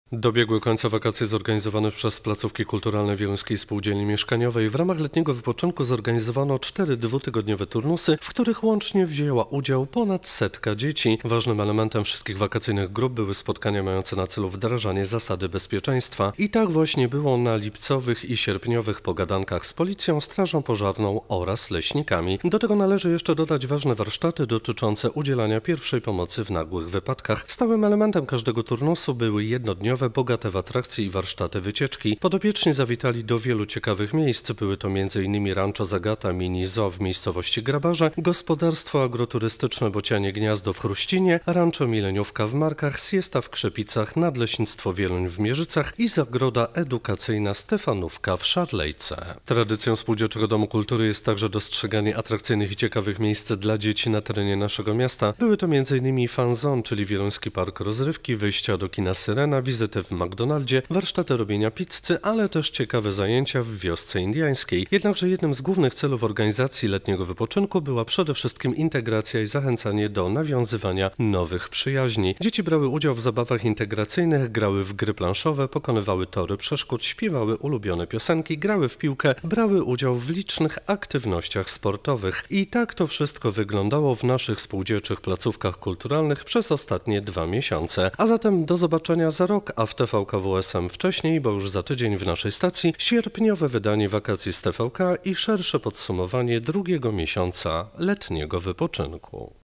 Dobiegły końca wakacje zorganizowane przez placówki kulturalne Wieluńskiej Spółdzielni Mieszkaniowej. W ramach letniego wypoczynku zorganizowano 4 dwutygodniowe turnusy, w których łącznie wzięła udział ponad 100 dzieci. Ważnym elementem wszystkich wakacyjnych grup były spotkania mające na celu wdrażanie zasady bezpieczeństwa. I tak właśnie było na lipcowych i sierpniowych pogadankach z policją, strażą pożarną oraz leśnikami. Do tego należy jeszcze dodać ważne warsztaty dotyczące udzielania pierwszej pomocy w nagłych wypadkach. Stałym elementem każdego turnusu były jednodniowe, bogate w atrakcje i warsztaty wycieczki. Podopieczni zawitali do wielu ciekawych miejsc. Były to m.in. Rancho Zagata, mini zoo w miejscowości Grabarze, gospodarstwo agroturystyczne Bocianie Gniazdo w Chruścinie, Rancho Mileniówka w Markach, Siesta w Krzepicach, Nadleśnictwo Wieluń w Mierzycach i Zagroda Edukacyjna Stefanówka w Szarlejce. Tradycją Spółdzielczego Domu Kultury jest także dostrzeganie atrakcyjnych i ciekawych miejsc dla dzieci na terenie naszego miasta. Były to m.in. Fun Zone, czyli Wieluński Park Rozrywki, wyjścia do kina Syrena, wizyty w McDonaldzie, warsztaty robienia pizzy, ale też ciekawe zajęcia w wiosce indiańskiej. Jednakże jednym z głównych celów organizacji letniego wypoczynku była przede wszystkim integracja i zachęcanie do nawiązywania nowych przyjaźni. Dzieci brały udział w zabawach integracyjnych, grały w gry planszowe, pokonywały tory przeszkód, śpiewały ulubione piosenki, grały w piłkę, brały udział w licznych aktywnościach sportowych. I tak to wszystko wyglądało w naszych spółdzielczych placówkach kulturalnych przez ostatnie 2 miesiące. A zatem do zobaczenia za rok, a w TVK WSM wcześniej, bo już za tydzień w naszej stacji, sierpniowe wydanie wakacji z TVK i szersze podsumowanie drugiego miesiąca letniego wypoczynku.